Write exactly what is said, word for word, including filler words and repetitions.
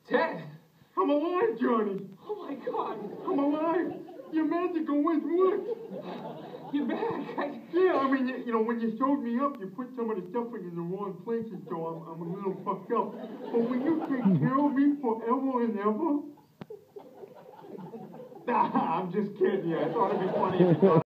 Ted! I'm alive, Johnny! Oh my God! I'm alive! Your magic always works! You're back! I... Yeah, I mean, you, you know, when you showed me up, you put some of the stuffing in the wrong places, so I'm, I'm a little fucked up. But when you take care of me forever and ever... Nah, I'm just kidding you. I thought it'd be funny if you thought